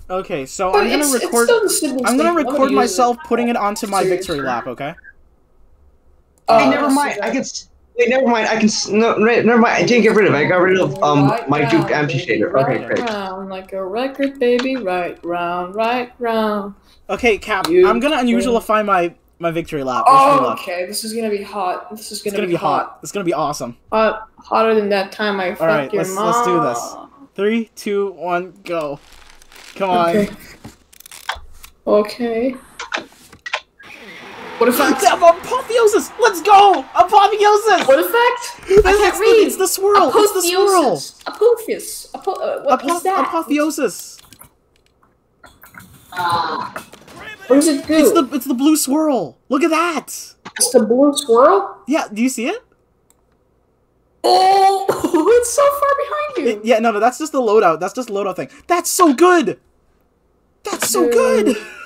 Okay, so But I'm gonna it's record. still the Sydney I'm gonna State. record Nobody uses myself it. putting it onto my Seriously. victory lap. Okay. Hey, never mind. I can. Wait, never mind. I can. No, never mind. I didn't get rid of it. I got rid of my Duke empty shader. Okay, great. Round like a record, baby. Right round, right round. Okay, Cap. You I'm gonna unusualify my victory lap. Oh, okay. This is gonna be hot. This is gonna be hot. It's gonna be awesome. Hotter than that time I fucked your mom. Let's do this. 3, 2, 1, go. Come on. Okay. Okay. What effect? Apotheosis! Let's go! Apotheosis! What effect? I can't read. It's the swirl. It's the swirl. Apotheosis. What's that? Apotheosis. What does it do? It's the blue swirl. Look at that. It's the blue swirl? Yeah, do you see it? Oh, it's so far behind you. Yeah, no, that's just the loadout. That's just the loadout thing. That's so good. That's so good.